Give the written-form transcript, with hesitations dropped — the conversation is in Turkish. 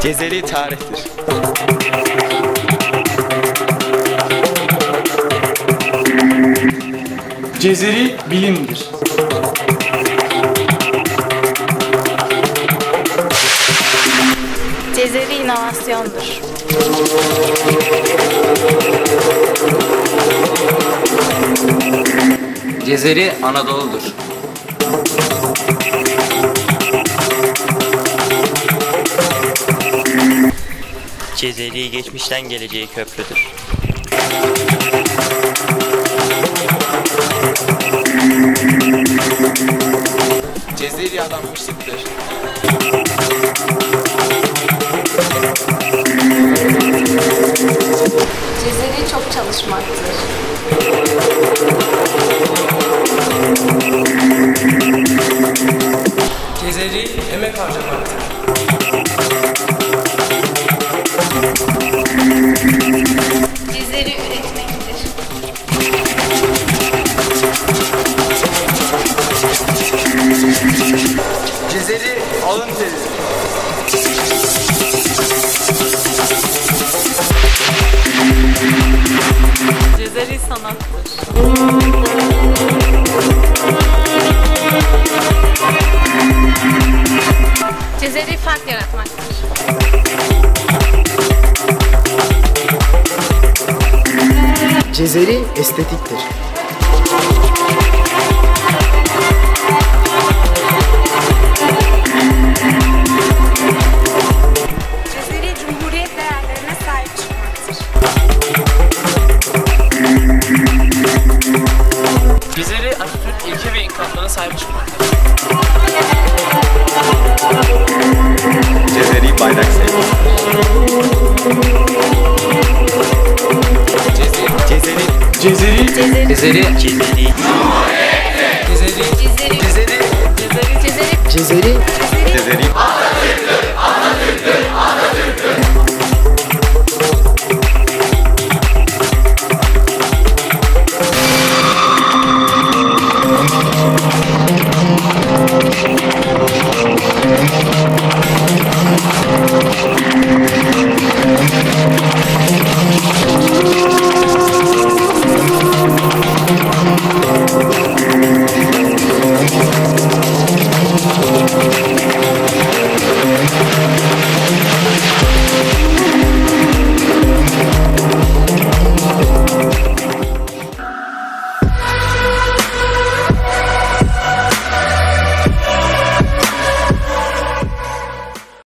Cezeri tarihtir. Cezeri bilimdir. Cezeri inovasyondur. Cezeri Anadolu'dur. Cezeri geçmişten geleceğe köprüdür. Cezeri adanmışlıktır. Cezeri çok çalışmaktır. Cezeri emek harcamaktır. Cezeri üretmektir. Cezeri alın teridir. Cezeri sanattır. Cezeri fark yaratmaktır. Cezeri estetiktir. Cezeri cumhuriyet değerlerine sahip çıkmaktır. Cezeri Atatürk ilke ve inkılaplarına sahip çıkmaktır. Cezeri bayrak sevgisidir. Cezeri. Cezeri. Cezeri. Cezeri Cezeri. Cezeri. Cezeri. Cezeri. Cezeri. Cezeri Cezeri.